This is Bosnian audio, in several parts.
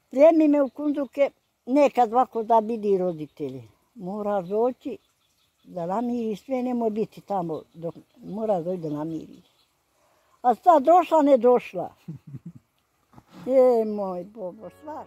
Spremi me u Kunduke, nekad ovako da vidi roditelji. Mora doći da namiri sve, nemoj biti tamo, mora doći da namiri. A sad došla, ne došla. Moj Bobo, stvar.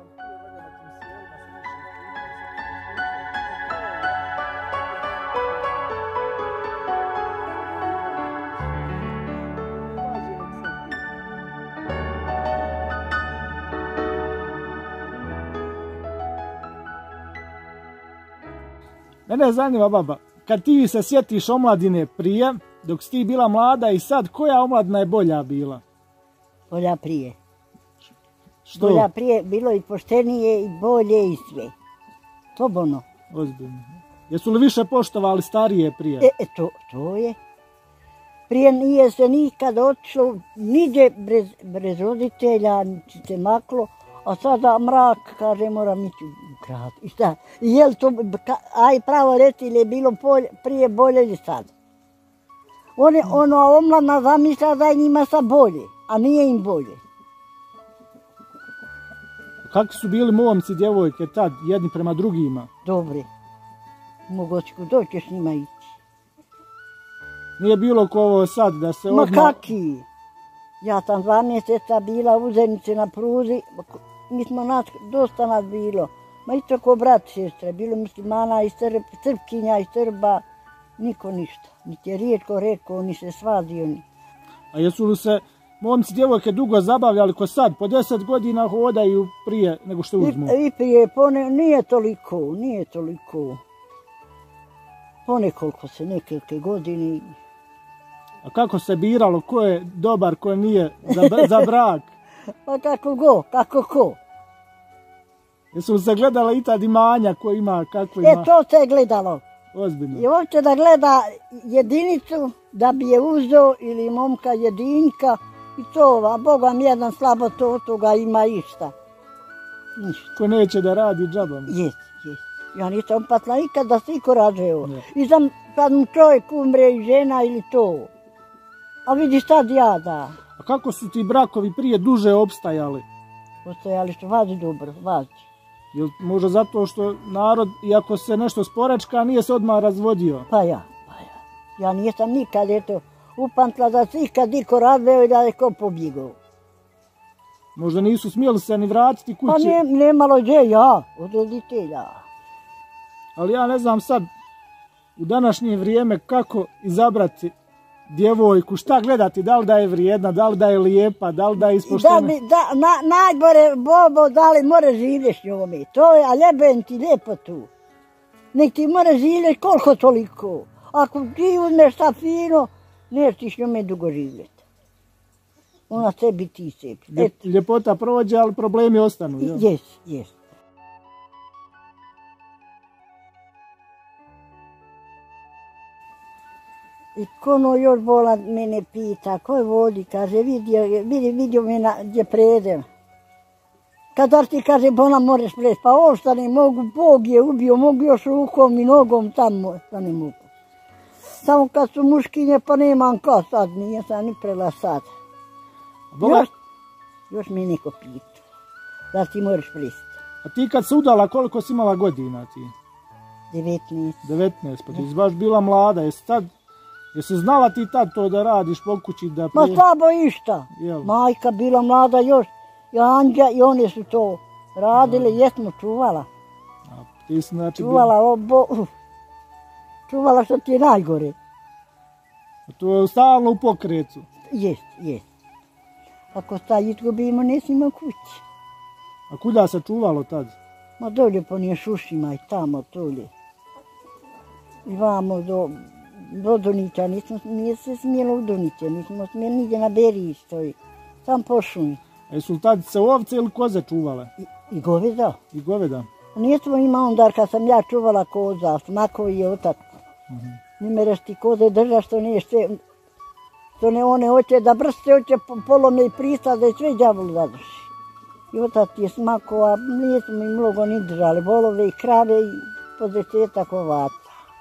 Mene zanima, baba, kad ti se sjetiš omladine prije, dok si ti bila mlada i sad, koja omladina je bolja bila? Bolja prije. Što? Bolja prije, bilo i poštenije i bolje i sve. Slobodno. Ozbiljno. Jesu li više poštovali starije prije? To je. Prije nije se nikad otišlo, niđe bez roditelja, niti se maklo. A sada mrak, kaže, moram ići u grad. I šta? Je li to, aj pravo reći, ili je bilo prije bolje ili sad? Ono omladna zamisla da je njima sad bolje, a nije im bolje. Kakvi su bili momci, djevojke tad, jedni prema drugima? Dobri. Mogu doćeš s njima ići. Nije bilo ko ovo sad da se odmah... Ma kaki? Ja sam 2 mjeseca bila u Zenici na pruzi. Mi smo dosta nas bilo. Ma isto ko brat, sestre. Bilo muslimana i Srpkinja i Srba. Niko ništa. Niti je rijetko rekao, ni se svadio. A jesu li se momci, djevojke dugo zabavljali ko sad? Po 10 godina hodaju prije nego što uzmu? I prije, nije toliko. Ponekoliko se, nekoliko godine. A kako se biralo, ko je dobar, ko nije za brak? Pa kako ko. Jesu li se gledala i tad imanja ko ima, kako ima? To se je gledalo. Ozbiljno. I hoće da gleda jedinicu, da bi je uzeo, ili momka jedinka, i to, a Boga mi jedan slabo to od toga ima išta. Ništa. Ko neće da radi džabom? Jest. Ja nisam patla nikad da se iko rađeo. I sam kad mu čovjek umre i žena ili to. A vidi sad ja da. A kako su ti brakovi prije duže opstajali? Ostajali su vazi dobro, vazi. Jel možda zato što narod, iako se nešto sporečka, nije se odmah razvodio? Pa ja. Ja nisam nikad upamtila da se ikad iko razveo i da je ko pobjegao. Možda nisu smjeli se ni vratiti kući? Pa nemalo gdje ja, od roditelja. Ali ja ne znam sad, u današnje vrijeme, kako izabrati djevojku, šta gledati, da li da je vrijedna, da li da je lijepa, da li da je ispoštena? Najgore, Bobo, da li more živjeti s njome, to je, a ljebem ti lijepo tu. Nek ti more živjeti koliko toliko. Ako ti uzmeš šta fino, neće ti s njome dugo živjeti. Ona sebi ti sebi. Ljepota prođe, ali problemi ostanu. Jes. I kono još bola mene pita, ko je vodi, kaže, vidio me gdje predem. Kadar ti kaže, bona moreš preć, pa ošta ne mogu, Bog je ubio, mogu još rukom i nogom tamo, da ne mogu. Samo kad su muškinje, pa nemam kao sad, nije sam ni prela sad. Još me neko pita, da ti moraš presti. A ti kad se udala, koliko si imala godina ti? 19. 19, pa ti si baš bila mlada, jesi znala ti tad to da radiš po kući? Ma slabo išta. Majka bila mlada još, i Anđa i one su to radile, jesmo čuvala. Čuvala što ti je najgore. To je stalno u pokretu. Jest. Ako sad izgubimo, nesimo kući. A kuda se čuvalo tad? Ma dolje po nije šušima i tamo dolje. I vamo do Donića, nije se smjelo u Doniće, nismo smjeli nigdje na beriji stoji. Sam po šumi. A jesu tad se ovce ili koze čuvale? I goveda. I goveda? Nismo imali onda kad sam ja čuvala koza, smakovi je otak. Ne mereš ti koze drža što nije sve, što ne one hoće da brste, hoće polome i prista da je sve đavol zadrži. I otac je smakova, nismo im mnogo ni držali, volove i krave i po 10 ovaca.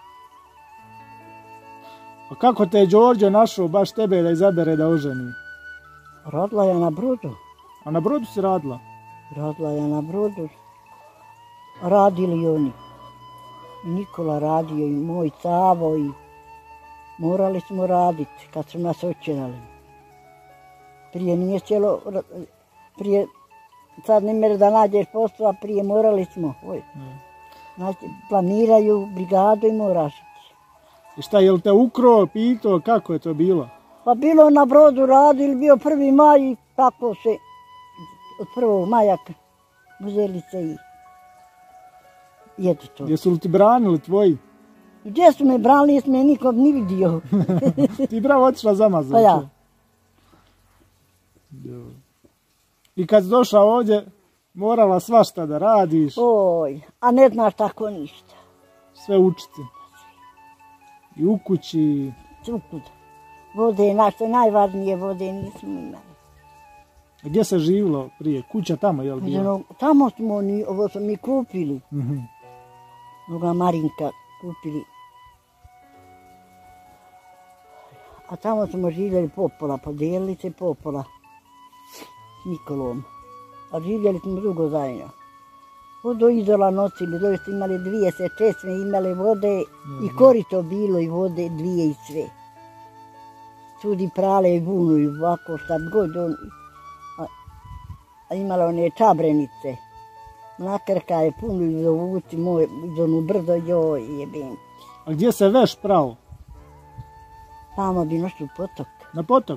A kako te je Đorđe našao baš tebe da izabere da oženi? Radila ja na brodu. A na brodu si radila? Radila ja na brodu. Radili oni. I Nikola radio i moj Savo i morali smo raditi kad su nas očerali. Prije nije cijelo, prije sad ne mere da nađeš posao, a prije morali smo. Znači, planiraju brigadu i moraš ići. I šta, je li te ukro, pitao, kako je to bilo? Pa bilo na brodu radili, bio 1. maj i tako se od 1. maja uzeli se i jedu to. Jesu li ti branili tvoji? Gdje su me branili, jesmo me nikom ni vidio. Ti bravo otišla zamazati. Pa ja. I kad si došla ovdje, morala svašta da radiš. Oj, a ne znaš tako ništa. Sve učiti. I u kući. Svukud. Vode, našto najvažnije vode nismo imali. A gdje se živilo prije? Kuća tamo, je li bilo? Tamo smo, ovo smo mi kupili. Mnoga Marinka kupili. A tamo smo živjeli popola, podijelili se popola s Nikolom. A živjeli smo dugo zajedno. Vodu izola nosili, dole ste imali 2 česme, imali vode i korito bilo i vode 2 i sve. Sudi prale i bunu i ovako šta god on. A imala one čabrenice. Nakrka je puno i dovuci moj, iz onu brdo, joj jebim. A gdje se veš pravo? Tamo bi nošli u potok. Na potok?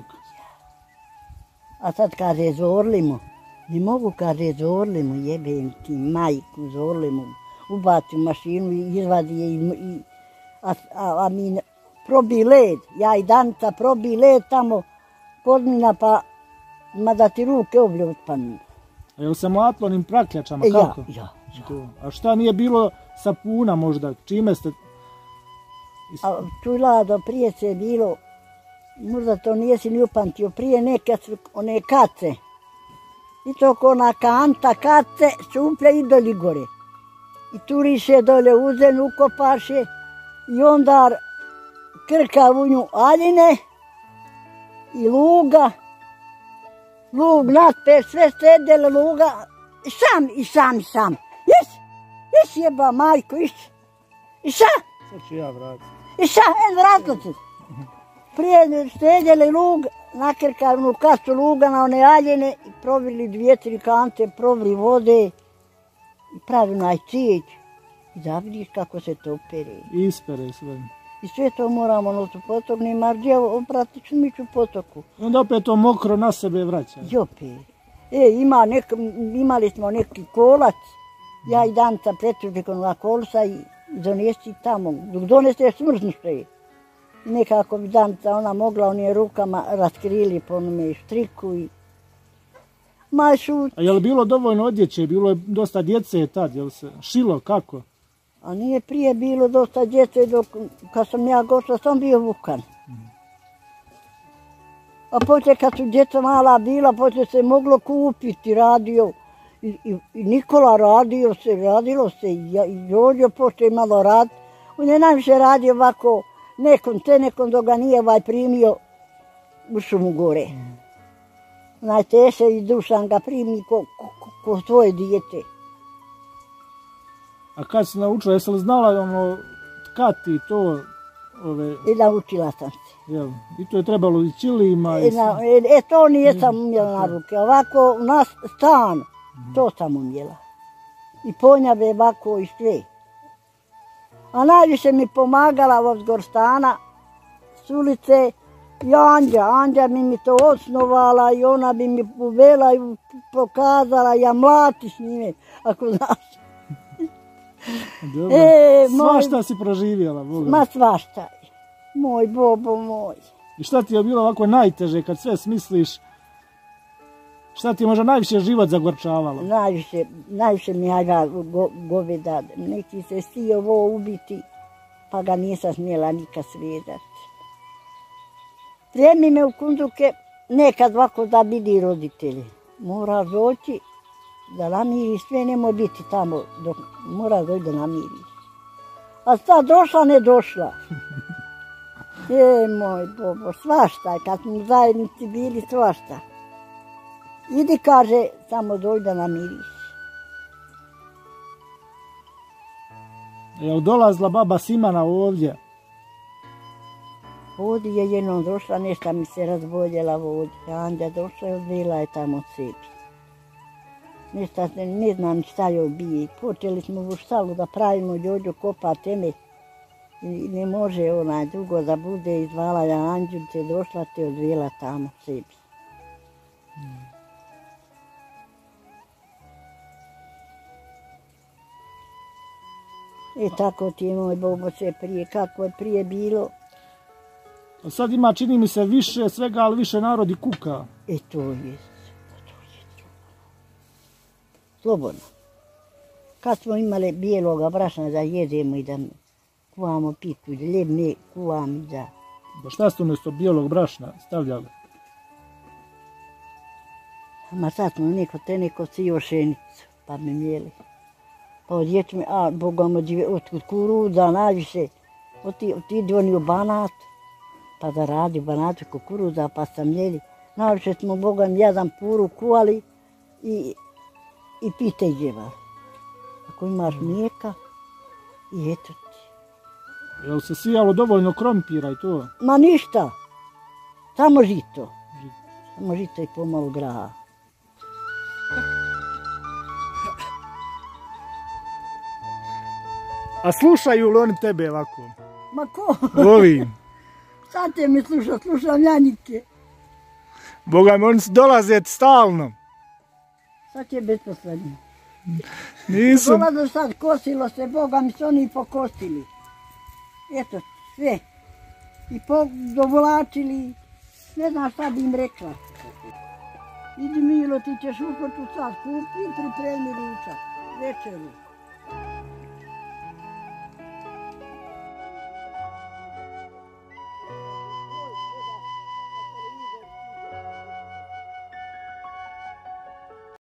A sad kaže zorlimo. Ne mogu, kaže zorlimo, jebim ti majku, zorlimo. Ubaci u mašinu i izvadi je a mi probi led. Ja i Danica probi led tamo kod mina pa ma da ti ruke oblje otpanu. A je li se mlatilo onim prakljačama, kako? Ja. A šta nije bilo sapuna možda? Čime ste... A čula da prije se je bilo, možda to nijesi ni upamtio, prije neke one kace. I to ko ona kanta kace šuplje i doli gore. I turiše dole uzen, ukopaše i onda krka u nju aljine i luga. Lug natpe, sve stedele luga. I sam. Jesi jeba majko, i šta? Sad ću ja vratiti. I šta? Vratila se. Prije stedjeli lug, nakrkavnu kastu luga na one aljene i provili 2-3 kante, provili vode i pravili onaj cijeć. I da vidiš kako se to pere. Ispere sve. I sve to moramo nositi u potok, nema gdje praktično mići u potoku. I onda opet to mokro na sebe vraća. I opet. Imali smo neki kolac, ja i Danica pretuži kod onoga kolca i donesti tamo. Dok donese smrznište je. Nekako bi Danica ona mogla onim rukama raskrili po onome štriku i... A je li bilo dovoljno odjeće? Bilo je dosta djece tad, je li se šilo, kako? A nije prije bilo dosta djece, dok kad sam ja gošla, sam bio Vukan. A poslije kad su djeca mala bila, poslije se moglo kupiti radio. I Nikola radilo se, i Jođo poslije malo rad. On je najviše radio ovako, nekom dok ga nije primio u šumu gore. Teša i Dušan ga primi ko svoje dijete. A kad si naučila, jesi li znala tkati to? I naučila sam se. Jel? I to je trebalo i čilima? To nisam umjela na ruke. Ovako, nas stan, to sam umjela. I ponjave ovako i sve. A najviše mi pomagala od Gorstana, s ulice, i Anđa mi to osnovala i ona bi mi uvela i pokazala, ja mlati s njime, ako znaš. Dobro. Svašta si proživjela, Boga. Ma svašta. Moj Bobo moj. I šta ti je bilo ovako najteže kad sve smisliš? Šta ti je možda najviše život zagorčavalo? Najviše mi hajva goveda. Neki se stio ovo ubiti, pa ga nisam smjela nikad svezati. Premi me u kunduke nekad ovako da bili roditelji. Mora doći da namiri sve, nemoj biti tamo, mora doći da namiri. A sad došla, ne došla. Moj Bobo, svašta, kad smo u zajednici bili, svašta. Idi, kaže, samo doj da namiriš. Jel dolazila baba Simana ovdje? Ovdje je jednom došla, nešto mi se razboljela ovdje. Andja došla i odvela je tamo od sebi. Nešto, ne znam šta joj bije. Počeli smo u štalu da pravimo, Đođo kopa teme. I ne može onaj drugo da bude, izvala je Andjulice, došla te odvela tamo od sebi. I tako ti je moj Boboče prije, kako je prije bilo. Sad ima, čini mi se, više svega, ali više narodi kuka. To je slobodno. Kad smo imali bijeloga brašna da jedemo i da kuvamo pitu, ljeb ne kuvam i da... Pa šta ste umjesto bijelog brašna stavljali? Ma sad smo neko cijelo šenicu, pa bi mjeli. Pa od ječme, a bogom od kukuruza najviše, otiđi oni u Banat, pa da radi u Banatu kukuruza, pa sam mjeli. Najviše smo bogom jedan puru kuvali i pite djevali. Ako imaš mlijeka, i eto ti. Jel se sijalo dovoljno krompira i to? Ma ništa, samo žito. Samo žito i pomalo graha. A slušaju li oni tebe ovako? Ma ko? Ovi. Sad te mi slušam Janjike. Boga mi, oni dolaze stalno. Sad će besposledno. Nisu. Dolaze sad, kosilo se, Boga mi se oni pokosili. Eto, sve. I dovlačili, ne znam šta bi im rekla. Idi Milo, ti ćeš upoču sad, kupi i pripremi ručak, večeru.